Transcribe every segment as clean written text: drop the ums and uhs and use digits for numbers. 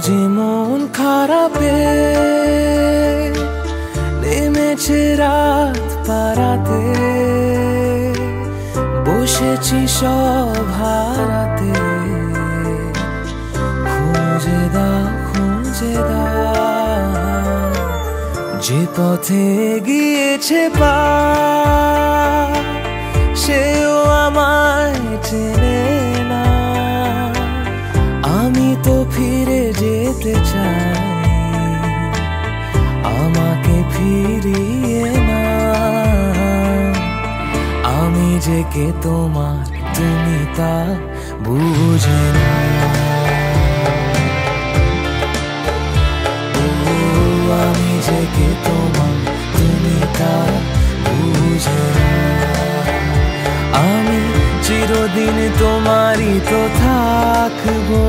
যে মন খারাপে নেমেছে রাত পারাতে, বসেছি সব হারাতে, খুঁজে দাও যে পথে গিয়েছে পা, সেও আমায় চেনে না। আমি তো ফিরে যেতে চাই, আমাকে ফিরিয়ে না। আমি যে কে তোমার, তুমি তা বুঝে না। আমি যে কে তোমার, তুমি তা বুঝে না। আমি চিরদিন তোমারই তো থাকবো।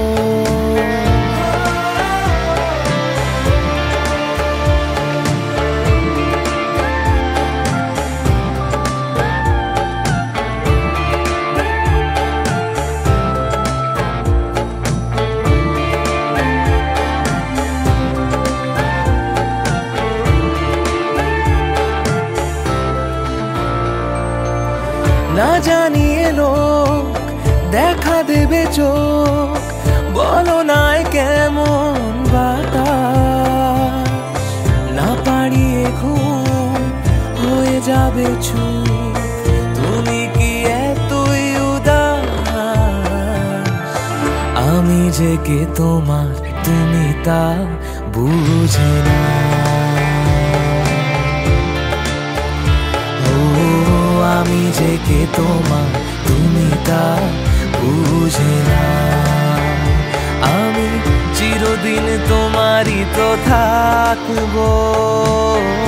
না জানিয়ে লোক দেখা দেবে চোখ, বলো নাই কেমন বাতাস। না পারিয়ে ঘুম হয়ে যাবে চুপ, তুমি কি এতই উদাস। আমি যে কে তোমার, তুমি তা বুঝে না। আমি যে কে তোমার, তুমি তা বুঝে না। আমি চিরদিন তোমারই তো থাকবো।